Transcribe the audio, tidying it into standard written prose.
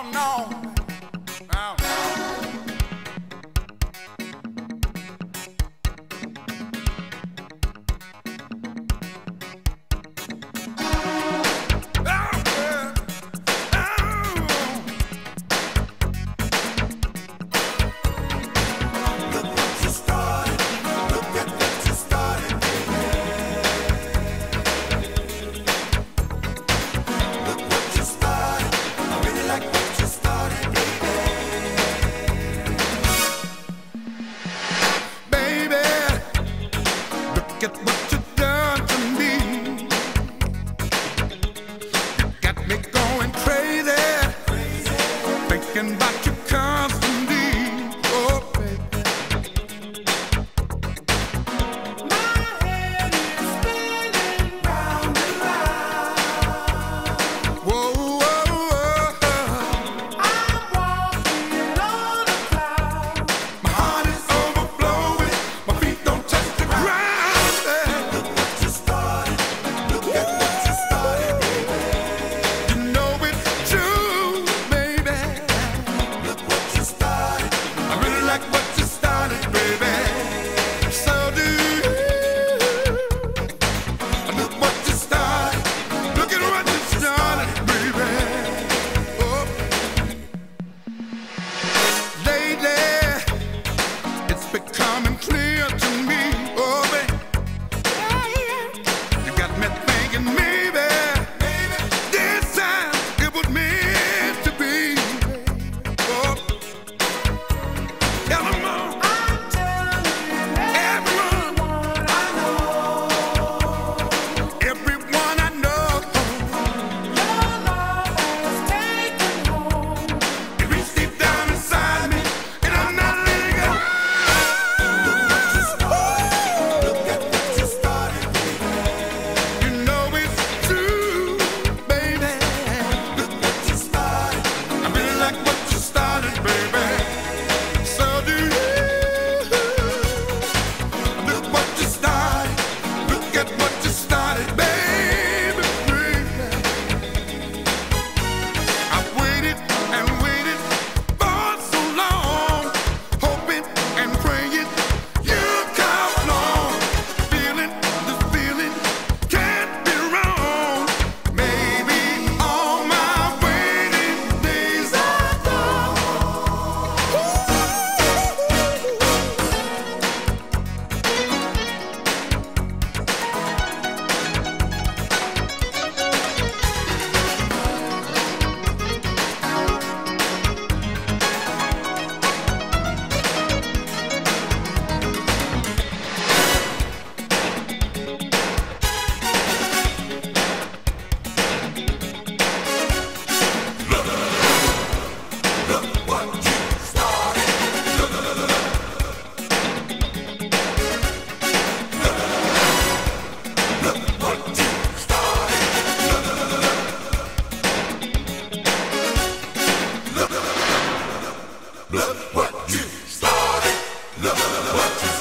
Look at what you've done to me. You got me going crazy, thinking about you constantly. Oh, baby. My head is spinning round and round. Whoa, whoa, whoa. I'm walking on a cloud. My heart is overflowing, my feet don't touch the ground. Becoming clear to me, oh baby, you got me thinking maybe this time it was meant to be. Oh, tell them all. I'm telling everyone Everyone I know, your love has taken hold. it reached deep down inside me, and I'm not letting go. Look what you started. Look what you